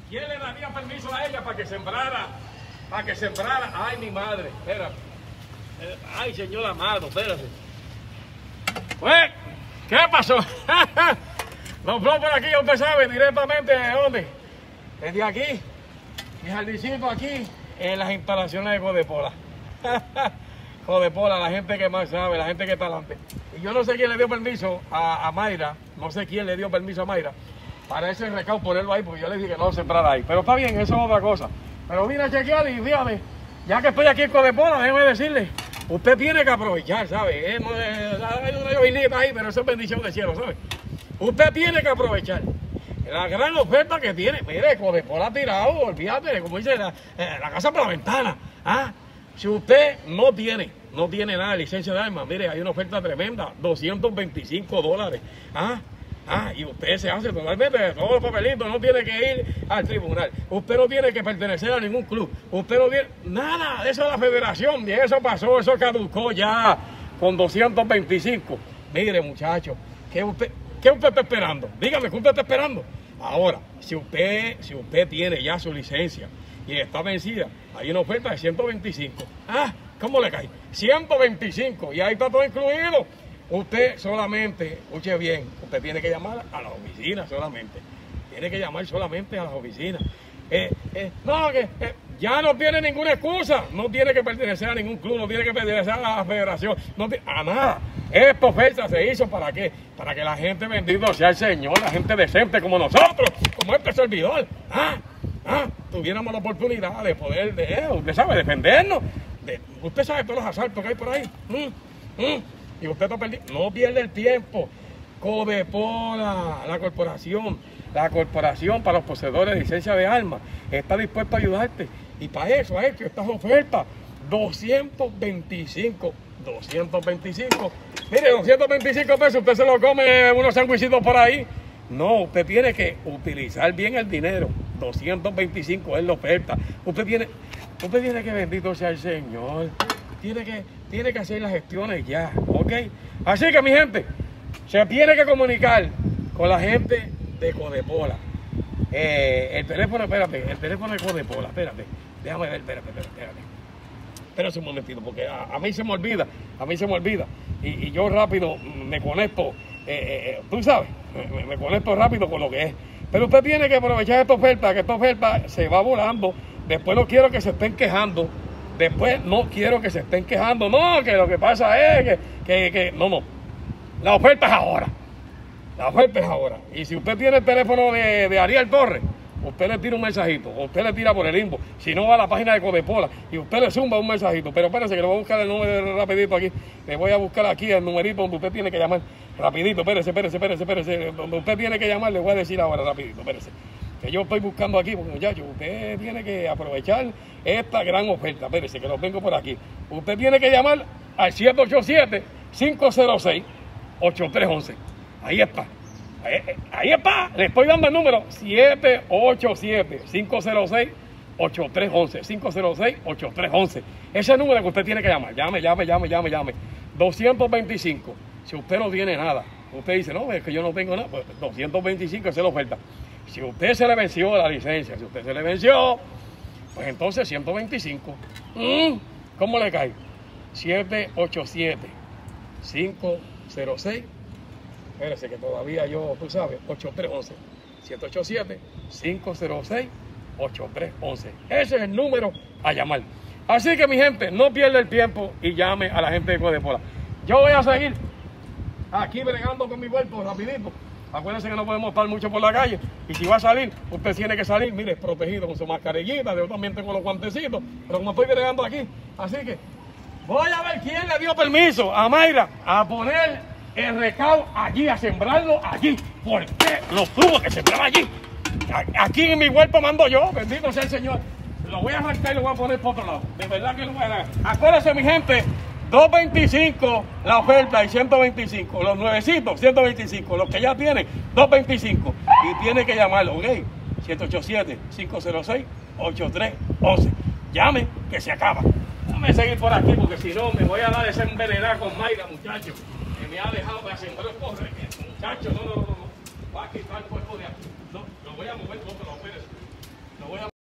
¿Quién le daría permiso a ella para que sembrara? Para que sembrara. Ay, mi madre, espérate. Ay, señor amado, espérate. Pues, ¿qué pasó? Nos vamos por aquí, usted sabe, directamente de dónde. Desde aquí, mi jardincito aquí, en las instalaciones de Codepola. Codepola, la gente que más sabe, la gente que está adelante. Y yo no sé quién le dio permiso a Mayra, no sé quién le dio permiso a Mayra para ese recaudo ponerlo ahí, porque yo le dije que no sembrara ahí. Pero está bien, eso es otra cosa. Pero vine a chequear y dígame, ya que estoy aquí en Codepola, déjeme decirle, usted tiene que aprovechar, ¿sabe? Hay una llovinita ahí, pero eso es bendición del cielo, ¿sabe? Usted tiene que aprovechar la gran oferta que tiene. Mire, Codepola ha tirado, olvídate, como dice, la casa por la ventana. ¿Ah? Si usted no tiene nada de licencia de armas, mire, hay una oferta tremenda, $225. Y usted se hace totalmente de todos los papelitos, no tiene que ir al tribunal, usted no tiene que pertenecer a ningún club, usted no tiene nada de eso de la federación, y eso pasó, eso caducó ya con 225. Mire, muchacho, ¿qué usted está esperando? Dígame, ¿qué usted está esperando? Ahora, si usted tiene ya su licencia y está vencida, hay una oferta de 125. ¿Cómo le cae? 125, y ahí está todo incluido. Usted solamente, escuche bien, usted tiene que llamar a las oficinas solamente. Tiene que llamar solamente a las oficinas. Ya no tiene ninguna excusa. No tiene que pertenecer a ningún club, no tiene que pertenecer a la federación, a nada. Esta oferta se hizo ¿para qué? Para que la gente, bendito sea el Señor, la gente decente como nosotros, como este servidor, tuviéramos la oportunidad de poder, usted sabe, defendernos. Usted sabe todos los asaltos que hay por ahí. Y usted está perdido. No pierde el tiempo. Codepola, la corporación para los poseedores de licencia de armas, está dispuesta a ayudarte. Y para eso ha hecho estas ofertas. 225. Mire, 225 pesos, usted se lo come unos sandwichitos por ahí. No, usted tiene que utilizar bien el dinero. 225 es la oferta. Usted tiene que, bendito sea el Señor, tiene que hacer las gestiones ya, ¿ok? Así que, mi gente, se tiene que comunicar con la gente de Codepola. El teléfono, espérate, el teléfono de Codepola, espérate, déjame ver, espérate. Espérate un momentito, porque a mí se me olvida, y yo rápido me conecto, tú sabes, me conecto rápido con lo que es. Pero usted tiene que aprovechar esta oferta, que esta oferta se va volando. Después no quiero que se estén quejando. No, que lo que pasa es que no. La oferta es ahora. Y si usted tiene el teléfono de Ariel Torres, usted le tira un mensajito, o usted le tira por el inbox. Si no, va a la página de Codepola y usted le zumba un mensajito. Pero espérese que le voy a buscar el número rapidito aquí. Le voy a buscar aquí el numerito donde usted tiene que llamar. Rapidito, espérese. Donde usted tiene que llamar, le voy a decir ahora rapidito, espérese. Que yo estoy buscando aquí, porque muchachos, usted tiene que aprovechar esta gran oferta. Espérese, que lo tengo por aquí. Usted tiene que llamar al 787-506-8311. Ahí está. Le estoy dando el número 787-506-8311. 506-8311. Ese es el número que usted tiene que llamar. Llame. 225. Si usted no tiene nada, usted dice, no, es que yo no tengo nada, pues 225, esa es la oferta. Si usted se le venció la licencia, pues entonces 125. ¿Cómo le cae? 787-506. Espérese que todavía tú sabes, 8311. 787-506-8311. Ese es el número a llamar. Así que, mi gente, no pierda el tiempo y llame a la gente de Codepola. Yo voy a seguir aquí bregando con mi cuerpo rapidito. Acuérdense que no podemos estar mucho por la calle. Y si va a salir, usted tiene que salir, mire, protegido con su mascarillita. Yo también tengo los guantecitos. Pero como estoy bregando aquí, así que voy a ver quién le dio permiso a Mayra a poner el recaudo allí, a sembrarlo allí. ¿Por qué lo tuvo que sembrar allí? Aquí en mi huerto mando yo, bendito sea el Señor. Lo voy a arrancar y lo voy a poner por otro lado. De verdad que lo voy a dar. Acuérdense, mi gente, 225 la oferta y 125. Los nuevecitos, 125. Los que ya tienen, 225. Y tiene que llamarlo, ¿ok? 787-506-8311. Llame, que se acaba. Déjame seguir por aquí, porque si no me voy a dar esa envenenada con Mayra, muchachos. Que me ha dejado para sembrar correr. Muchachos, no. Va a quitar el cuerpo de aquí. No, lo voy a mover por otro lado, espérense. voy a